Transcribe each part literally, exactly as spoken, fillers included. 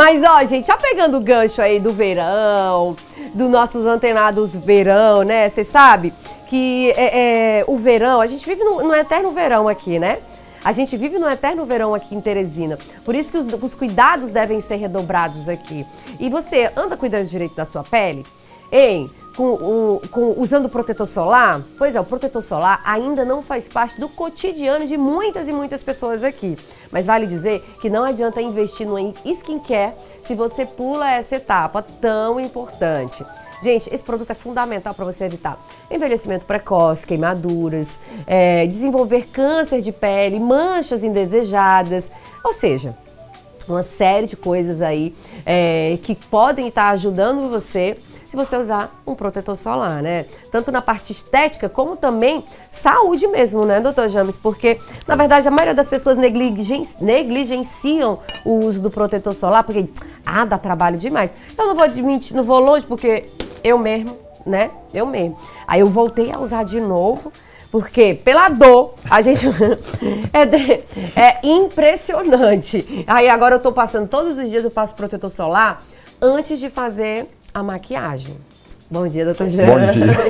Mas, ó, gente, já pegando o gancho aí do verão, dos nossos antenados verão, né? Você sabe que é, é, o verão, a gente vive no, no eterno verão aqui, né? A gente vive no eterno verão aqui em Teresina. Por isso que os, os cuidados devem ser redobrados aqui. E você anda cuidando direito da sua pele? Hein? Com, um, com, usando protetor solar? Pois é, o protetor solar ainda não faz parte do cotidiano de muitas e muitas pessoas aqui. Mas vale dizer que não adianta investir no skincare se você pula essa etapa tão importante. Gente, esse produto é fundamental para você evitar envelhecimento precoce, queimaduras, é, desenvolver câncer de pele, manchas indesejadas, ou seja, uma série de coisas aí é, que podem estar ajudando você se você usar um protetor solar, né? Tanto na parte estética, como também saúde mesmo, né, doutor James? Porque, na verdade, a maioria das pessoas negligen negligenciam o uso do protetor solar, porque, ah, dá trabalho demais. Eu não vou admitir, não vou longe, porque eu mesmo, né, eu mesmo. Aí eu voltei a usar de novo, porque pela dor, a gente é, de, é impressionante. Aí agora eu tô passando, todos os dias eu passo protetor solar antes de fazer a maquiagem. Bom dia, doutor Jean. Bom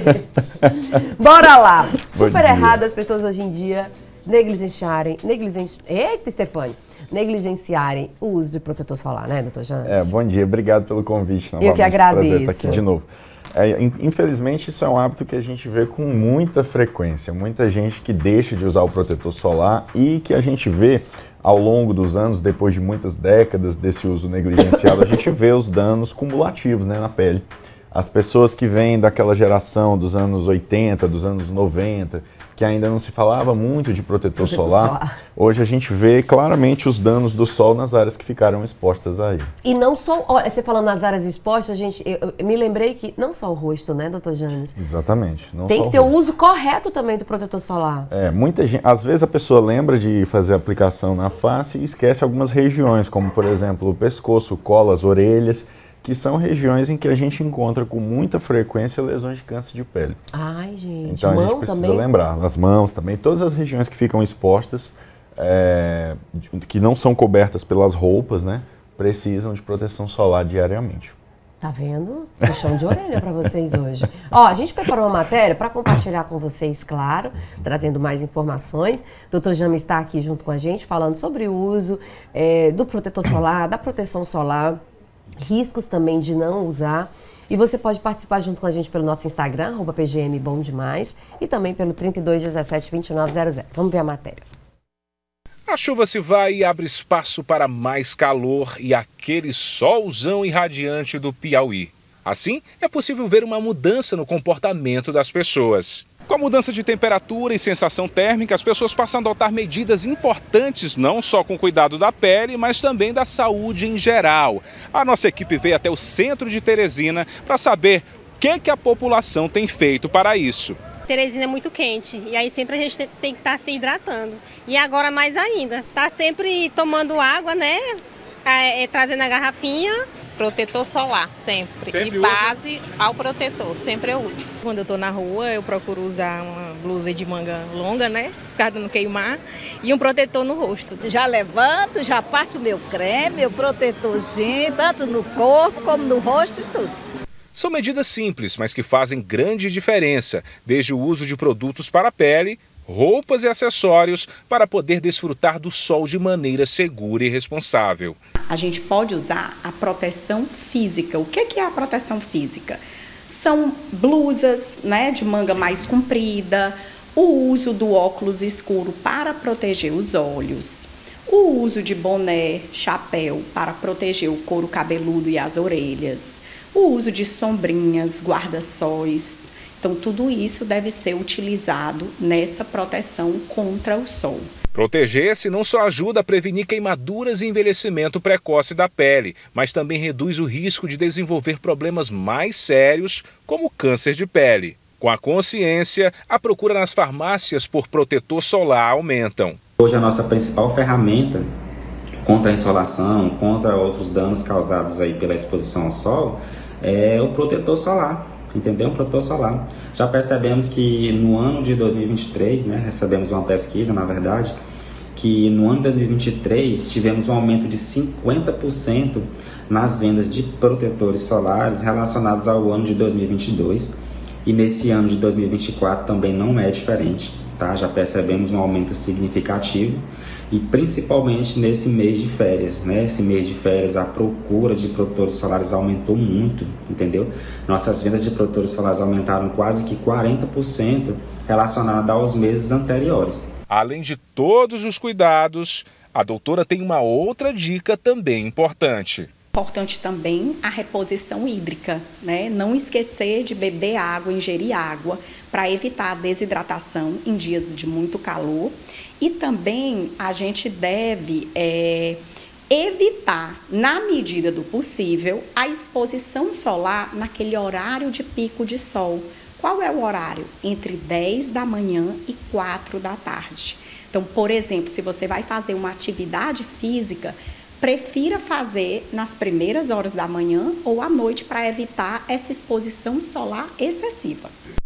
dia. Bora lá. Bom Super dia. Errado as pessoas hoje em dia negligenciarem, negligenci... Eita, Stefane, negligenciarem o uso de protetor solar, né, doutor Jean? É, bom dia, obrigado pelo convite. Novamente. Eu que agradeço. Prazer estar aqui de novo. É, infelizmente, isso é um hábito que a gente vê com muita frequência. Muita gente que deixa de usar o protetor solar e que a gente vê ao longo dos anos, depois de muitas décadas desse uso negligenciado, a gente vê os danos cumulativos, né, na pele. As pessoas que vêm daquela geração dos anos oitenta, dos anos noventa, que ainda não se falava muito de protetor, protetor solar, solar, hoje a gente vê claramente os danos do sol nas áreas que ficaram expostas aí. E não só, olha, você falando nas áreas expostas, gente, eu, eu me lembrei que não só o rosto, né, doutor James? Exatamente. Não Tem só que ter o uso correto também do protetor solar. É, muita gente, às vezes a pessoa lembra de fazer a aplicação na face e esquece algumas regiões, como por exemplo o pescoço, o colo, as orelhas, que são regiões em que a gente encontra com muita frequência lesões de câncer de pele. Ai, gente. Então mão a gente precisa também? lembrar, as mãos também, todas as regiões que ficam expostas, é, que não são cobertas pelas roupas, né, precisam de proteção solar diariamente. Tá vendo? Puxão de orelha para vocês hoje. Ó, a gente preparou uma matéria para compartilhar com vocês, claro, trazendo mais informações. doutor James está aqui junto com a gente, falando sobre o uso é, do protetor solar, da proteção solar, riscos também de não usar. E você pode participar junto com a gente pelo nosso Instagram, arroba P G M Bom Demais, e também pelo trinta e dois, dezessete, vinte e nove zero zero. Vamos ver a matéria. A chuva se vai e abre espaço para mais calor e aquele solzão irradiante do Piauí. Assim, é possível ver uma mudança no comportamento das pessoas. Com a mudança de temperatura e sensação térmica, as pessoas passam a adotar medidas importantes, não só com o cuidado da pele, mas também da saúde em geral. A nossa equipe veio até o centro de Teresina para saber o que, que a população tem feito para isso. Teresina é muito quente e aí sempre a gente tem que estar se hidratando. E agora mais ainda, tá sempre tomando água, né? É, é, trazendo a garrafinha. Protetor solar, sempre. sempre e base usa? Ao protetor, sempre eu uso. Quando eu tô na rua, eu procuro usar uma blusa de manga longa, né? Por causa de não queimar. E um protetor no rosto. Já levanto, já passo meu creme, meu protetorzinho, tanto no corpo como no rosto e tudo. São medidas simples, mas que fazem grande diferença, desde o uso de produtos para a pele, roupas e acessórios, para poder desfrutar do sol de maneira segura e responsável. A gente pode usar a proteção física. O que é a proteção física? São blusas, né, de manga mais comprida, o uso do óculos escuro para proteger os olhos, o uso de boné, chapéu para proteger o couro cabeludo e as orelhas, o uso de sombrinhas, guarda-sóis. Então, tudo isso deve ser utilizado nessa proteção contra o sol. Proteger-se não só ajuda a prevenir queimaduras e envelhecimento precoce da pele, mas também reduz o risco de desenvolver problemas mais sérios, como câncer de pele. Com a consciência, a procura nas farmácias por protetor solar aumentam. Hoje a nossa principal ferramenta contra a insolação, contra outros danos causados aí pela exposição ao sol, é o protetor solar. Entendeu? Um protetor solar. Já percebemos que no ano de dois mil e vinte e três, né, recebemos uma pesquisa, na verdade, que no ano de dois mil e vinte e três tivemos um aumento de cinquenta por cento nas vendas de protetores solares relacionados ao ano de dois mil e vinte e dois, e nesse ano de dois mil e vinte e quatro também não é diferente, tá? Já percebemos um aumento significativo, e principalmente nesse mês de férias, né? Esse mês de férias a procura de protetores solares aumentou muito, entendeu? Nossas vendas de protetores solares aumentaram quase que quarenta por cento relacionado aos meses anteriores. Além de todos os cuidados, a doutora tem uma outra dica também importante. Importante também a reposição hídrica, né? Não esquecer de beber água, ingerir água, para evitar a desidratação em dias de muito calor. E também a gente deve é, evitar, na medida do possível, a exposição solar naquele horário de pico de sol. Qual é o horário? Entre dez da manhã e quatro da tarde. Então, por exemplo, se você vai fazer uma atividade física, prefira fazer nas primeiras horas da manhã ou à noite para evitar essa exposição solar excessiva.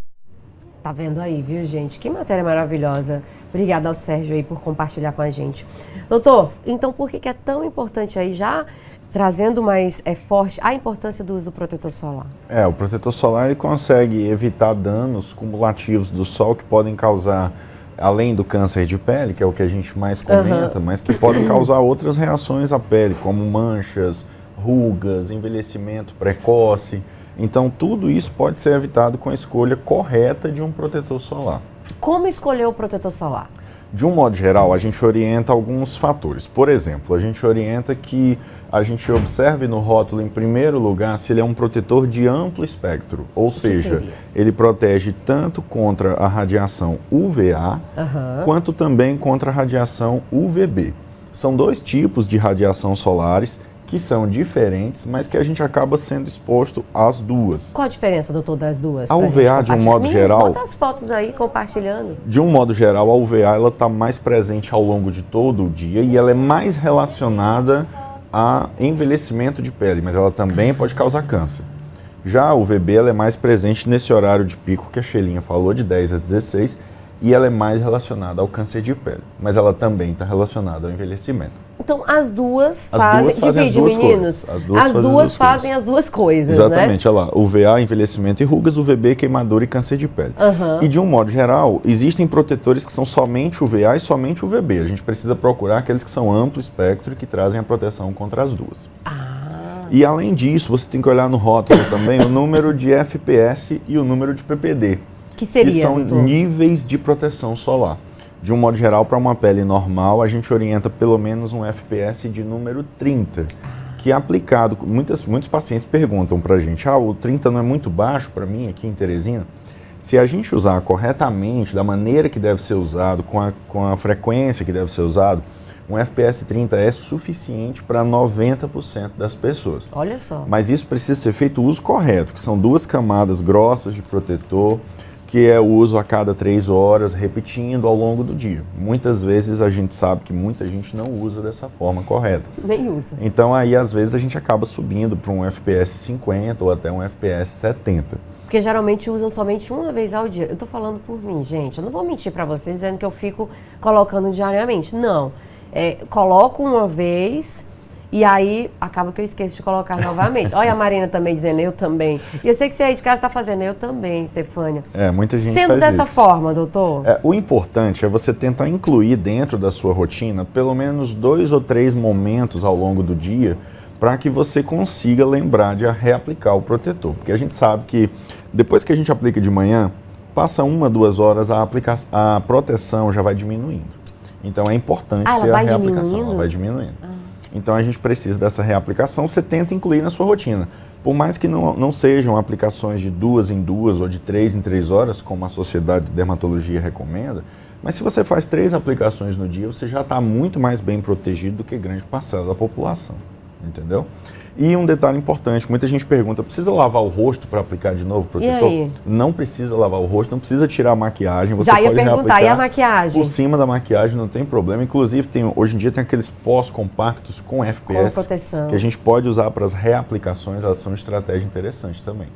Tá vendo aí, viu, gente? Que matéria maravilhosa. Obrigada ao Sérgio aí por compartilhar com a gente. Doutor, então por que que é tão importante aí, já trazendo mais é, forte, a importância do uso do protetor solar? É, o protetor solar ele consegue evitar danos cumulativos do sol que podem causar, além do câncer de pele, que é o que a gente mais comenta, uhum. mas que podem causar outras reações à pele, como manchas, rugas, envelhecimento precoce. Então, tudo isso pode ser evitado com a escolha correta de um protetor solar. Como escolher o protetor solar? De um modo geral, a gente orienta alguns fatores. Por exemplo, a gente orienta que a gente observe no rótulo, em primeiro lugar, se ele é um protetor de amplo espectro. Ou seja, ele protege tanto contra a radiação U V A, uhum. quanto também contra a radiação U V B. São dois tipos de radiação solares que são diferentes, mas que a gente acaba sendo exposto às duas. Qual a diferença, doutor, das duas? A U V A, de um modo geral... Bota as fotos aí, compartilhando. De um modo geral, a U V A ela está mais presente ao longo de todo o dia e ela é mais relacionada a envelhecimento de pele, mas ela também pode causar câncer. Já a U V B ela é mais presente nesse horário de pico que a Shelinha falou, de dez a dezesseis, e ela é mais relacionada ao câncer de pele, mas ela também está relacionada ao envelhecimento. Então, as duas as fazem... Duas fazem divide, as duas meninos. As duas, as fazem, duas as fazem as duas coisas, Exatamente, né? olha lá. U V A, envelhecimento e rugas, U V B, queimadura e câncer de pele. Uhum. E de um modo geral, existem protetores que são somente U V A e somente U V B. A gente precisa procurar aqueles que são amplo espectro e que trazem a proteção contra as duas. Ah. E além disso, você tem que olhar no rótulo também o número de F P S e o número de P P D. Que seria, que são doutor? níveis de proteção solar. De um modo geral, para uma pele normal, a gente orienta pelo menos um F P S de número trinta, que é aplicado. Muitas, muitos pacientes perguntam para a gente, ah, o trinta não é muito baixo para mim aqui em Teresina? Se a gente usar corretamente, da maneira que deve ser usado, com a, com a frequência que deve ser usado, um F P S trinta é suficiente para noventa por cento das pessoas. Olha só. Mas isso precisa ser feito o uso correto, que são duas camadas grossas de protetor, que é o uso a cada três horas, repetindo ao longo do dia. Muitas vezes a gente sabe que muita gente não usa dessa forma correta. Nem usa. Então aí às vezes a gente acaba subindo para um F P S cinquenta ou até um F P S setenta. Porque geralmente usam somente uma vez ao dia. Eu tô falando por mim, gente. Eu não vou mentir para vocês dizendo que eu fico colocando diariamente. Não. É, coloco uma vez... E aí, acaba que eu esqueço de colocar novamente. Olha a Marina também dizendo, eu também. E eu sei que você aí de casa está fazendo, eu também, Stefânia. É, muita gente Sendo faz dessa isso. forma, doutor? É, o importante é você tentar incluir dentro da sua rotina pelo menos dois ou três momentos ao longo do dia para que você consiga lembrar de reaplicar o protetor. Porque a gente sabe que depois que a gente aplica de manhã, passa uma, duas horas, a, aplica a proteção já vai diminuindo. Então é importante ah, ter ela a vai reaplicação. Diminuindo? Ela vai diminuindo. Ah. Então a gente precisa dessa reaplicação, você tenta incluir na sua rotina. Por mais que não, não sejam aplicações de duas em duas ou de três em três horas, como a Sociedade de Dermatologia recomenda, mas se você faz três aplicações no dia, você já está muito mais bem protegido do que grande parcela da população, entendeu? E um detalhe importante, muita gente pergunta, precisa lavar o rosto para aplicar de novo o protetor? E aí? Não precisa lavar o rosto, não precisa tirar a maquiagem. Você Já ia pode perguntar, e a maquiagem? Por cima da maquiagem não tem problema. Inclusive, tem, hoje em dia tem aqueles pós compactos com F P S. Com proteção. Que a gente pode usar para as reaplicações, elas são uma estratégia interessante também.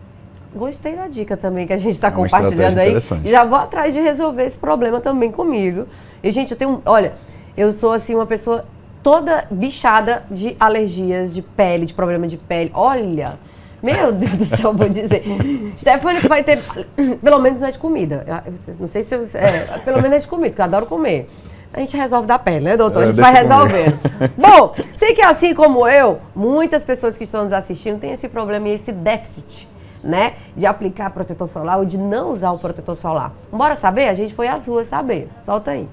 Gostei da dica também que a gente está É uma compartilhando aí. interessante. Já vou atrás de resolver esse problema também comigo. E, gente, eu tenho... Olha... Eu sou, assim, uma pessoa toda bichada de alergias, de pele, de problema de pele. Olha, meu Deus do céu, vou dizer. Stephanie que vai ter, pelo menos não é de comida. Eu não sei se, eu, é, pelo menos é de comida, porque eu adoro comer. A gente resolve da pele, né, doutor? A gente vai resolvendo. Bom, sei que assim como eu, muitas pessoas que estão nos assistindo têm esse problema e esse déficit, né, de aplicar protetor solar ou de não usar o protetor solar. Bora saber? A gente foi às ruas saber. Solta aí.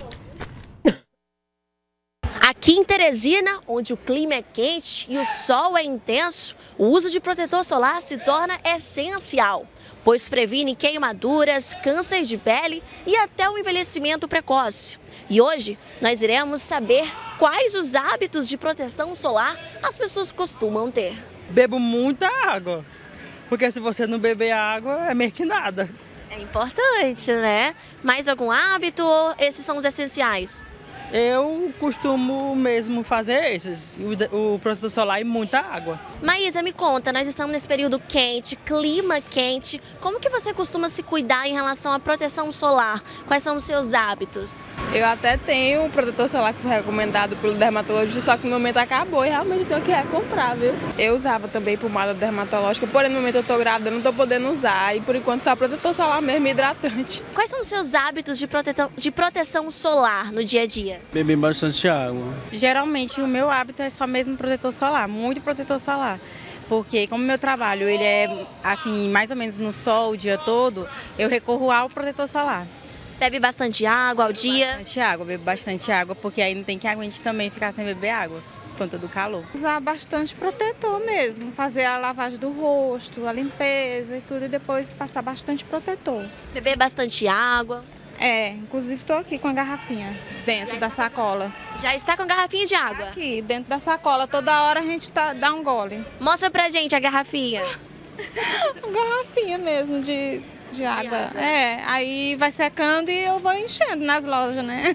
Aqui em Teresina, onde o clima é quente e o sol é intenso, o uso de protetor solar se torna essencial, pois previne queimaduras, câncer de pele e até o envelhecimento precoce. E hoje nós iremos saber quais os hábitos de proteção solar as pessoas costumam ter. Bebo muita água, porque se você não beber água é meio que nada. É importante, né? Mais algum hábito ou esses são os essenciais? Eu costumo mesmo fazer esses, o, o protetor solar e muita água. Maísa, me conta, nós estamos nesse período quente, clima quente. Como que você costuma se cuidar em relação à proteção solar? Quais são os seus hábitos? Eu até tenho o protetor solar que foi recomendado pelo dermatologista, só que no momento acabou e realmente tenho que recomprar, viu? Eu usava também pomada dermatológica, porém no momento eu tô grávida, eu não tô podendo usar e por enquanto só protetor solar mesmo hidratante. Quais são os seus hábitos de proteção, de proteção solar no dia a dia? Beber bastante água. Geralmente o meu hábito é só mesmo protetor solar, muito protetor solar. Porque como meu trabalho ele é assim, mais ou menos no sol o dia todo, eu recorro ao protetor solar. Bebe bastante água ao dia? Bastante água, bebo bastante água, porque aí não tem que aguente também ficar sem beber água, por conta do calor. Usar bastante protetor mesmo, fazer a lavagem do rosto, a limpeza e tudo, e depois passar bastante protetor. Beber bastante água? É, inclusive estou aqui com a garrafinha dentro da sacola. Já está com a garrafinha de água? Aqui, dentro da sacola, toda hora a gente tá, dá um gole. Mostra pra gente a garrafinha. A garrafinha mesmo de, de água. de água. É, aí vai secando e eu vou enchendo nas lojas, né?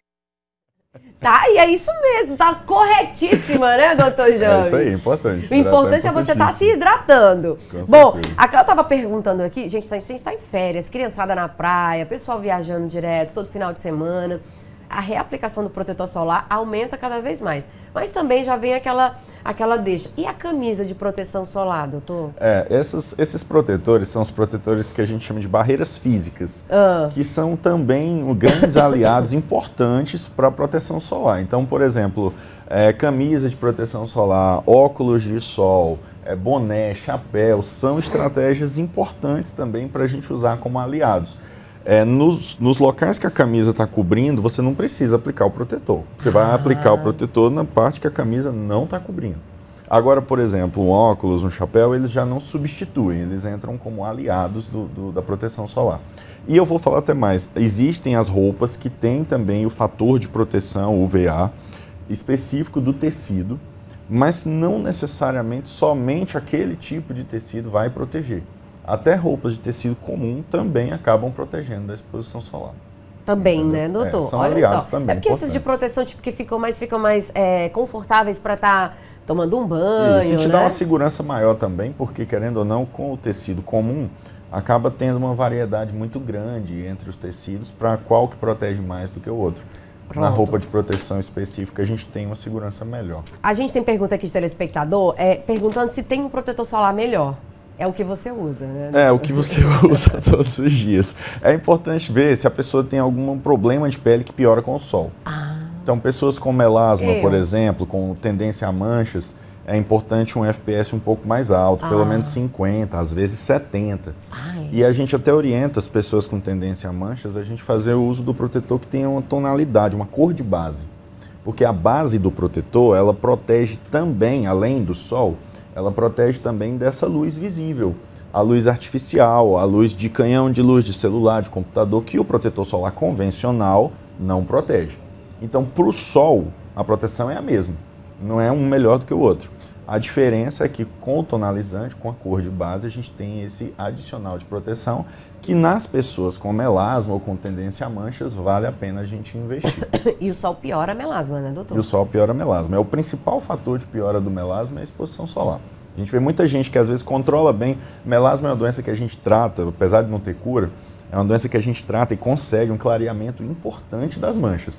Tá, e é isso mesmo, tá corretíssima, né, doutor James? É isso aí, importante. O importante é você estar tá se hidratando. Com Bom, certeza. a Cléo tava perguntando aqui, gente, a gente tá em férias, criançada na praia, pessoal viajando direto, todo final de semana. A reaplicação do protetor solar aumenta cada vez mais. Mas também já vem aquela, aquela deixa. E a camisa de proteção solar, doutor? É, esses, esses protetores são os protetores que a gente chama de barreiras físicas, ah. que são também grandes aliados importantes para a proteção solar. Então, por exemplo, é, camisa de proteção solar, óculos de sol, é, boné, chapéu, são estratégias importantes também para a gente usar como aliados. É, nos, nos locais que a camisa está cobrindo, você não precisa aplicar o protetor. Você vai ah. aplicar o protetor na parte que a camisa não está cobrindo. Agora, por exemplo, um óculos, um chapéu, eles já não substituem, eles entram como aliados do, do, da proteção solar. E eu vou falar até mais, existem as roupas que têm também o fator de proteção, U V A, específico do tecido, mas não necessariamente somente aquele tipo de tecido vai proteger. Até roupas de tecido comum também acabam protegendo da exposição solar. Também, entendeu? Né, doutor? É, são Olha aliados só. também. É porque esses de proteção, tipo, que ficam mais, ficam mais é, confortáveis para estar tá tomando um banho, Isso, te né? dá uma segurança maior também, porque, querendo ou não, com o tecido comum, acaba tendo uma variedade muito grande entre os tecidos para qual que protege mais do que o outro. Pronto. Na roupa de proteção específica, a gente tem uma segurança melhor. A gente tem pergunta aqui de telespectador, é, perguntando se tem um protetor solar melhor. É o que você usa, né? É, o que você usa todos os dias. É importante ver se a pessoa tem algum problema de pele que piora com o sol. Ah. Então, pessoas com melasma, Eu. por exemplo, com tendência a manchas, é importante um F P S um pouco mais alto, ah. pelo menos cinquenta, às vezes setenta. Ai. E a gente até orienta as pessoas com tendência a manchas a gente fazer o uso do protetor que tenha uma tonalidade, uma cor de base. Porque a base do protetor, ela protege também, além do sol, ela protege também dessa luz visível, a luz artificial, a luz de canhão de luz de celular, de computador, que o protetor solar convencional não protege. Então, para o sol, a proteção é a mesma, não é um melhor do que o outro. A diferença é que com o tonalizante, com a cor de base, a gente tem esse adicional de proteção que nas pessoas com melasma ou com tendência a manchas, vale a pena a gente investir. E o sol piora a melasma, né, doutor? E o sol piora a melasma. É o principal fator de piora do melasma é a exposição solar. A gente vê muita gente que às vezes controla bem. Melasma é uma doença que a gente trata, apesar de não ter cura, é uma doença que a gente trata e consegue um clareamento importante das manchas.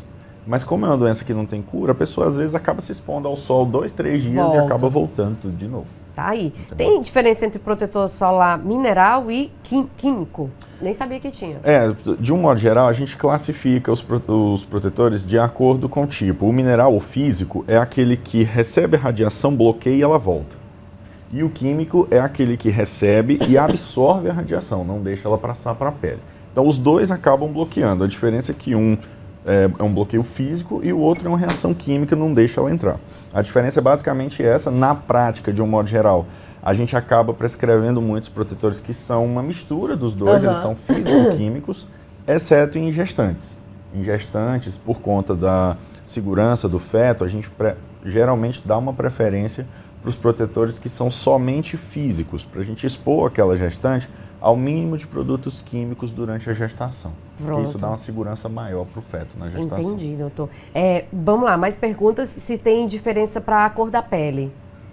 Mas como é uma doença que não tem cura, a pessoa às vezes acaba se expondo ao sol dois, três dias Volta. e acaba voltando tudo de novo. Tá aí. Tem diferença entre protetor solar mineral e quim- químico? Nem sabia que tinha. É, de um modo geral, a gente classifica os, pro, os protetores de acordo com o tipo. O mineral, o físico, é aquele que recebe a radiação, bloqueia e ela volta. E o químico é aquele que recebe e absorve a radiação, não deixa ela passar para a pele. Então os dois acabam bloqueando. A diferença é que um é, é um bloqueio físico e o outro é uma reação química, não deixa ela entrar. A diferença é basicamente essa na prática, de um modo geral. A gente acaba prescrevendo muitos protetores que são uma mistura dos dois, Uhum. eles são físico-químicos, exceto em gestantes. Em gestantes, por conta da segurança do feto, a gente pre- geralmente dá uma preferência para os protetores que são somente físicos, para a gente expor aquela gestante ao mínimo de produtos químicos durante a gestação. Porque isso Pronto. dá uma segurança maior para o feto na gestação. Entendi, doutor. É, vamos lá, mais perguntas se tem diferença para a cor da pele.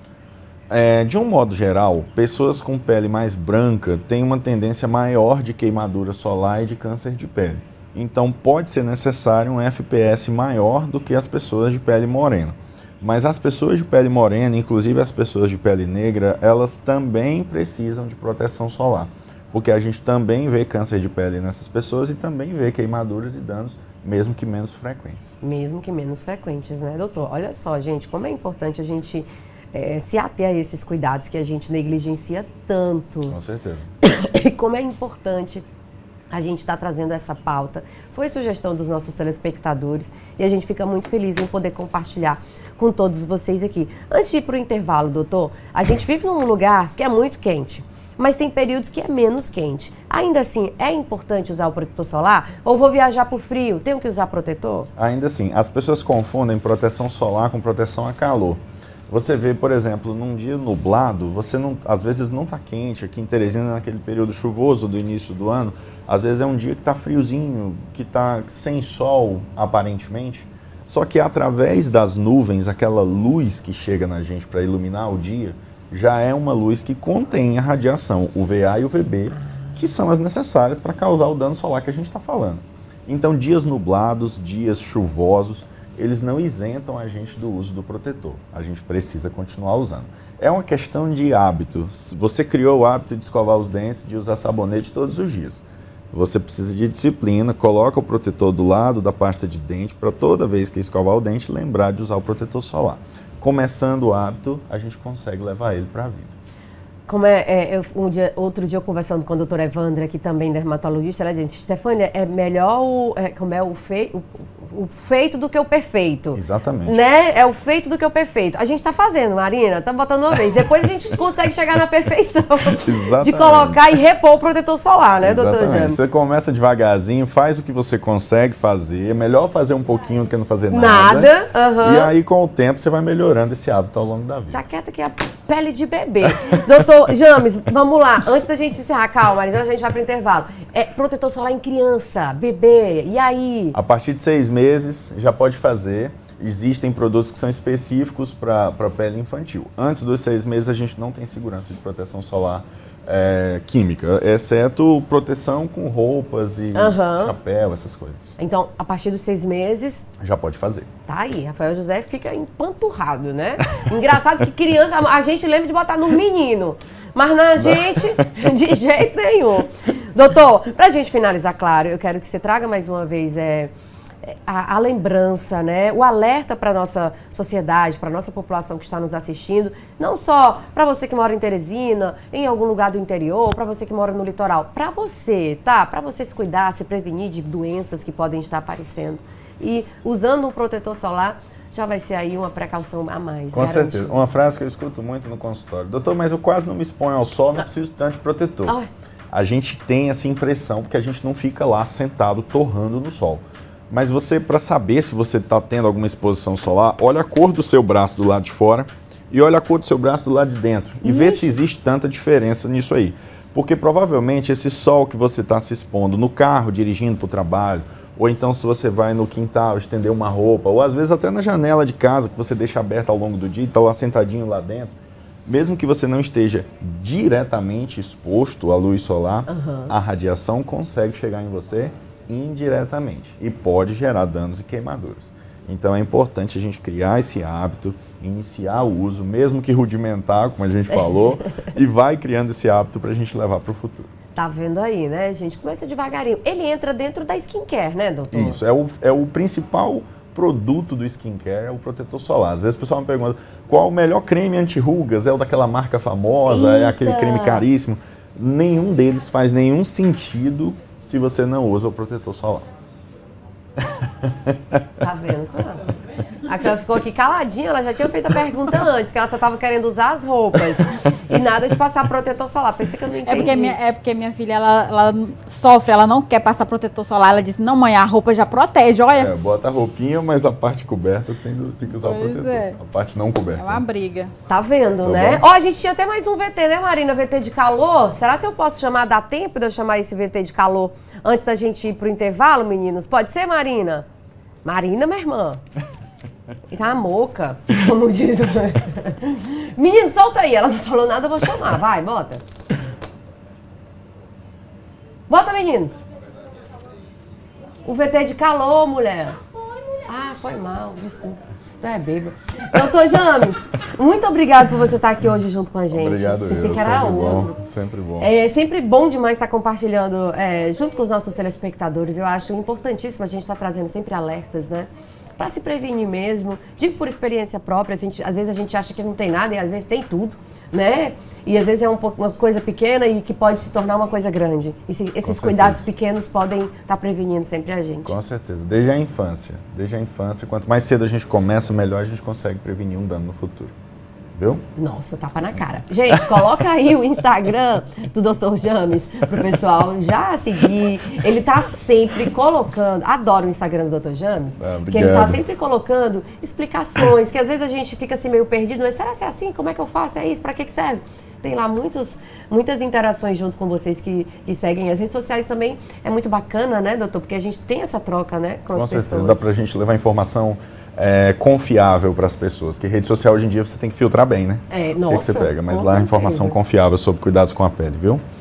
É, de um modo geral, pessoas com pele mais branca têm uma tendência maior de queimadura solar e de câncer de pele. Então pode ser necessário um F P S maior do que as pessoas de pele morena. Mas as pessoas de pele morena, inclusive as pessoas de pele negra, elas também precisam de proteção solar. Porque a gente também vê câncer de pele nessas pessoas e também vê queimaduras e danos, mesmo que menos frequentes. Mesmo que menos frequentes, né, doutor? Olha só, gente, como é importante a gente é, se ater a esses cuidados que a gente negligencia tanto. Com certeza. E como é importante a gente estar trazendo essa pauta. Foi sugestão dos nossos telespectadores e a gente fica muito feliz em poder compartilhar com todos vocês aqui. Antes de ir para o intervalo, doutor, a gente vive num lugar que é muito quente, mas tem períodos que é menos quente. Ainda assim, é importante usar o protetor solar? Ou vou viajar por frio, tenho que usar protetor? Ainda assim, as pessoas confundem proteção solar com proteção a calor. Você vê, por exemplo, num dia nublado, você não, às vezes não está quente, aqui em Teresina, naquele período chuvoso do início do ano, às vezes é um dia que está friozinho, que está sem sol, aparentemente. Só que através das nuvens, aquela luz que chega na gente para iluminar o dia, já é uma luz que contém a radiação, U V A e U V B, que são as necessárias para causar o dano solar que a gente está falando. Então, dias nublados, dias chuvosos, eles não isentam a gente do uso do protetor. A gente precisa continuar usando. É uma questão de hábito. Você criou o hábito de escovar os dentes, de usar sabonete todos os dias. Você precisa de disciplina, coloca o protetor do lado da pasta de dente para toda vez que escovar o dente, lembrar de usar o protetor solar. Começando o hábito, a gente consegue levar ele para a vida. Como é, é eu, um dia, outro dia eu conversando com a doutora Evandra, que também é dermatologista, ela disse, Stefânia, é melhor o, é, como é, o, fei, o, o feito do que o perfeito. Exatamente. Né? É o feito do que o perfeito. A gente está fazendo, Marina, está botando uma vez. Depois a gente consegue chegar na perfeição de colocar e repor o protetor solar, né, doutor Jânio? Você começa devagarzinho, faz o que você consegue fazer. É melhor fazer um pouquinho do que não fazer nada. Nada. Uhum. E aí, com o tempo, você vai melhorando esse hábito ao longo da vida. Jaqueta que é a pele de bebê. Doutor James, vamos lá. Antes da gente encerrar, calma, Marina, a gente vai para o intervalo. É protetor solar em criança, bebê, e aí? A partir de seis meses já pode fazer. Existem produtos que são específicos para a pele infantil. Antes dos seis meses a gente não tem segurança de proteção solar é, química, exceto proteção com roupas e uhum. chapéu, essas coisas. Então, a partir dos seis meses... Já pode fazer. Tá aí, Rafael José fica empanturrado, né? Engraçado que criança, a gente lembra de botar no menino, mas na gente, de jeito nenhum. Doutor, pra gente finalizar, claro, eu quero que você traga mais uma vez... É, A, a lembrança, né? O alerta para a nossa sociedade, para a nossa população que está nos assistindo, não só para você que mora em Teresina, em algum lugar do interior, para você que mora no litoral, para você, tá? Para você se cuidar, se prevenir de doenças que podem estar aparecendo. E usando um protetor solar, já vai ser aí uma precaução a mais. Com garantida. certeza. Uma frase que eu escuto muito no consultório. Doutor, mas eu quase não me exponho ao sol, não preciso tanto de protetor. Ai. A gente tem essa impressão porque a gente não fica lá sentado torrando no sol. Mas você, para saber se você está tendo alguma exposição solar, olha a cor do seu braço do lado de fora e olha a cor do seu braço do lado de dentro. E vê se existe tanta diferença nisso aí. Porque provavelmente esse sol que você está se expondo no carro, dirigindo para o trabalho, ou então se você vai no quintal estender uma roupa, ou às vezes até na janela de casa que você deixa aberta ao longo do dia e está lá sentadinho lá dentro, mesmo que você não esteja diretamente exposto à luz solar, uhum. a radiação consegue chegar em você indiretamente e pode gerar danos e queimaduras. Então é importante a gente criar esse hábito, iniciar o uso, mesmo que rudimentar, como a gente falou, e vai criando esse hábito para a gente levar para o futuro. Tá vendo aí, né, gente? Começa devagarinho. Ele entra dentro da skincare, né, doutor? Isso, é o, é o principal produto do skincare, é o protetor solar. Às vezes o pessoal me pergunta, qual o melhor creme anti-rugas? É o daquela marca famosa? Eita. É aquele creme caríssimo? Nenhum deles faz nenhum sentido se você não usa o protetor solar. Tá vendo? Ela ficou aqui caladinha, ela já tinha feito a pergunta antes, que ela só estava querendo usar as roupas. E nada de passar protetor solar. Pensei que eu não entendi. É porque minha, é porque minha filha, ela, ela sofre, ela não quer passar protetor solar. Ela disse, não, mãe, a roupa já protege, olha. É, bota a roupinha, mas a parte coberta tem, tem que usar Pois o protetor. é. A parte não coberta. É uma briga. Tá vendo, Tá né? bom. Ó, a gente tinha até mais um V T, né, Marina? V T de calor. Será que eu posso chamar? Dá tempo de eu chamar esse V T de calor antes da gente ir pro intervalo, meninos? Pode ser, Marina? Marina, minha irmã. E tá moca, como diz. Menino, solta aí. Ela não falou nada, eu vou chamar. Vai, bota. Bota, meninos. O V T de calor, mulher. Ah, foi mal, desculpa. Tu é bêbado. Doutor James, muito obrigado por você estar aqui hoje junto com a gente. Obrigado, Pensei eu. que era Sempre outro. bom, sempre bom. É sempre bom demais estar compartilhando é, junto com os nossos telespectadores. Eu acho importantíssimo a gente estar trazendo sempre alertas, né? Para se prevenir mesmo. Digo por experiência própria, a gente, às vezes a gente acha que não tem nada e às vezes tem tudo, né? E às vezes é um, uma coisa pequena e que pode se tornar uma coisa grande. E se, esses cuidados pequenos podem estar prevenindo sempre a gente. Com certeza, desde a infância. Desde a infância, quanto mais cedo a gente começa, melhor a gente consegue prevenir um dano no futuro. Viu? Nossa, tapa na cara. Gente, coloca aí o Instagram do doutor James pro pessoal já seguir. Ele tá sempre colocando, adoro o Instagram do doutor James, Ah, porque ele tá obrigado. sempre colocando explicações, que às vezes a gente fica assim meio perdido, mas será que é assim? Como é que eu faço? É isso? Pra que que serve? Tem lá muitos, muitas interações junto com vocês que, que seguem. As redes sociais também é muito bacana, né, doutor? Porque a gente tem essa troca, né, com, Com as certeza, pessoas. dá pra gente levar informação é, confiável para as pessoas. Que rede social hoje em dia você tem que filtrar bem, né? É, O que, nossa, que você pega? Mas com lá a certeza. informação confiável sobre cuidados com a pele, viu?